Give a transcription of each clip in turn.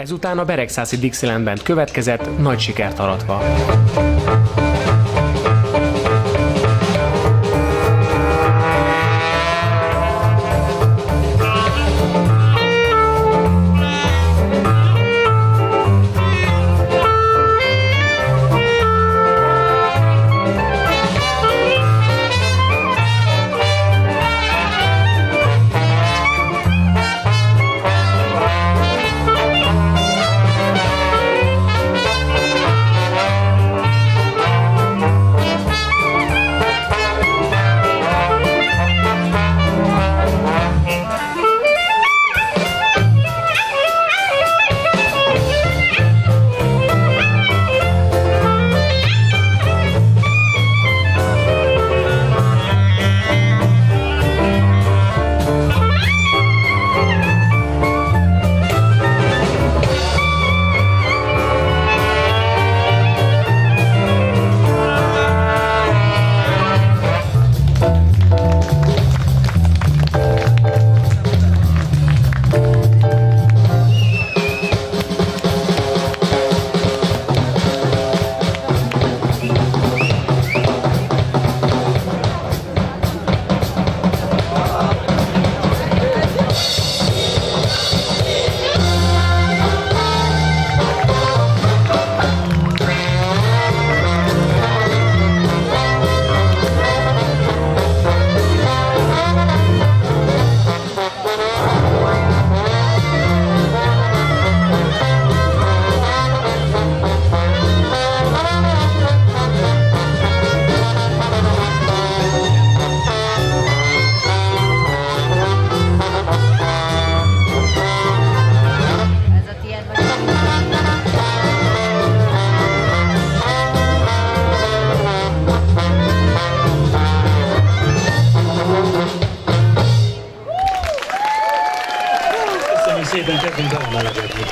Ezután a Beregszászi Dixieland Band következett, nagy sikert aratva. Szépen kezdünk elmelegedni.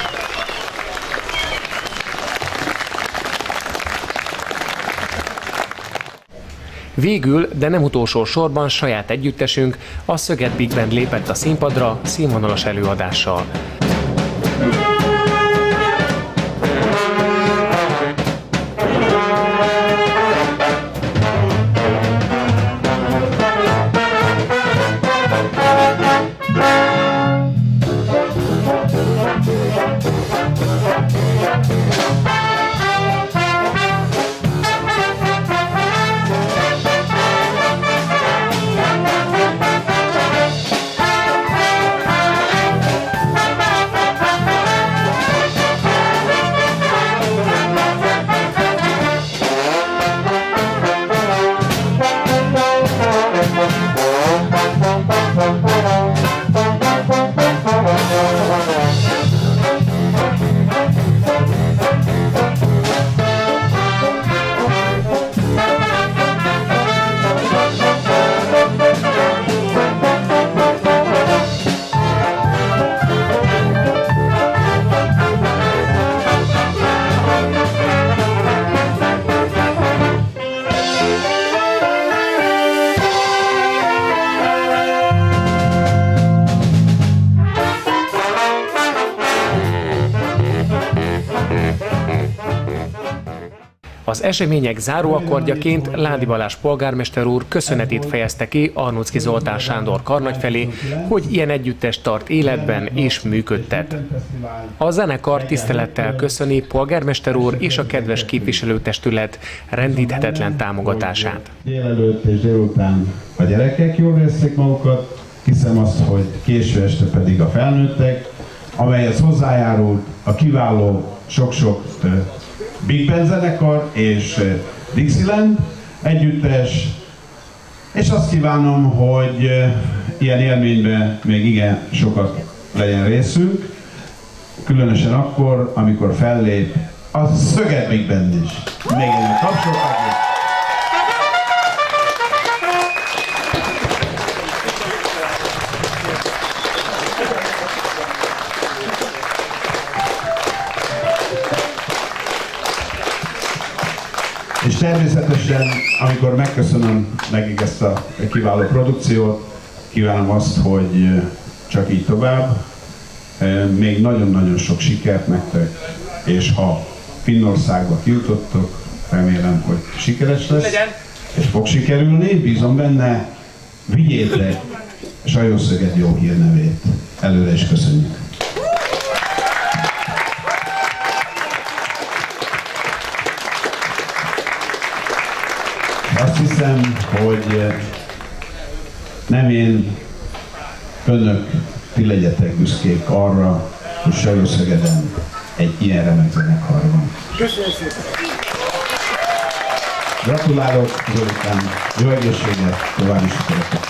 Végül, de nem utolsó sorban saját együttesünk, a Szöget Big Band lépett a színpadra színvonalas előadással. Az események záróakkordjaként Ládi Balázs polgármester úr köszönetét fejezte ki Arnóczky Zoltán Sándor karnagy felé, hogy ilyen együttest tart életben és működtet. A zenekar tisztelettel köszöni polgármester úr és a kedves képviselőtestület rendíthetetlen támogatását. Délelőtt és délután a gyerekek jól érzik magukat, hiszem azt, hogy késő este pedig a felnőttek, amelyhez hozzájárult a kiváló sok-sok Big Band zenekar és Dixieland együttes, és azt kívánom, hogy ilyen élményben még igen sokat legyen részünk, különösen akkor, amikor fellép a Szöget Big Band is. Még egy tapsokat. És természetesen, amikor megköszönöm nekik ezt a kiváló produkciót, kívánom azt, hogy csak így tovább, Még nagyon-nagyon sok sikert nektek, és ha Finnországba kijutottok, remélem, hogy sikeres lesz, és fog sikerülni, bízom benne, vigyétek Sajószöged jó hírnevét. Előre is köszönjük. Azt hiszem, hogy nem én, önök, ti legyetek büszkék arra, hogy Sajószögeden egy ilyen remek zenekar van. Köszönöm szépen! Gratulálok, Zolitán, jó egészséget, további sikereket!